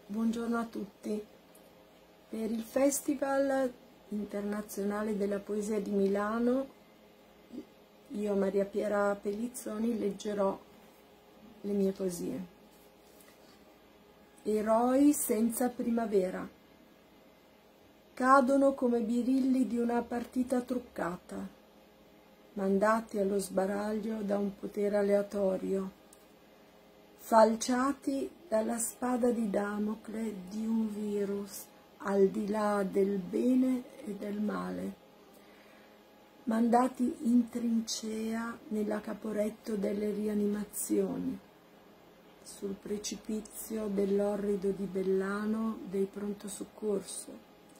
Buongiorno a tutti. Per il Festival Internazionale della Poesia di Milano, io, Maria Piera Pellizzoni, leggerò le mie poesie. Eroi senza primavera. Cadono come birilli di una partita truccata, mandati allo sbaraglio da un potere aleatorio, falciati dalla spada di Damocle di un virus al di là del bene e del male, mandati in trincea nella Caporetto delle rianimazioni, sul precipizio dell'orrido di Bellano dei pronto soccorso,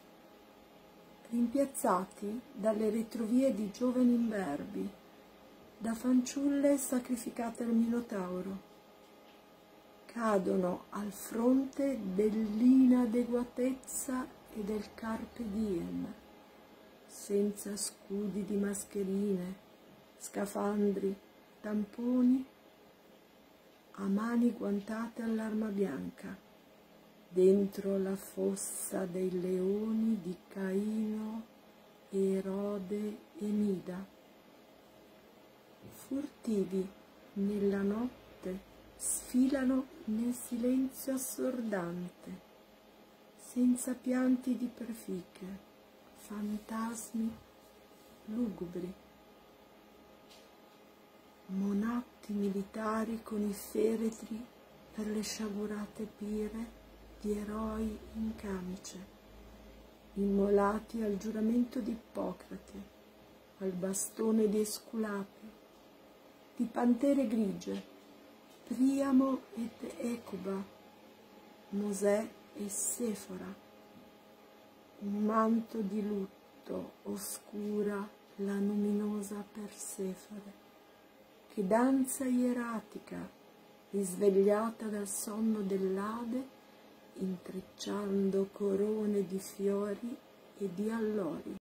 rimpiazzati dalle retrovie di giovani imberbi, da fanciulle sacrificate al Minotauro. Cadono al fronte dell'inadeguatezza e del carpe diem, senza scudi di mascherine, scafandri, tamponi, a mani guantate all'arma bianca, dentro la fossa dei leoni di Caino, Erode e Mida. Furtivi nella notte sfilano nel silenzio assordante, senza pianti di prefiche, fantasmi lugubri, monatti militari con i feretri per le sciagurate pire di eroi in camice, immolati al giuramento di Ippocrate, al bastone di Esculape, di pantere grigie, Priamo ed Ecuba, Mosè e Sefora. Un manto di lutto oscura la luminosa Persefone, che danza ieratica, risvegliata dal sonno dell'Ade, intrecciando corone di fiori e di allori.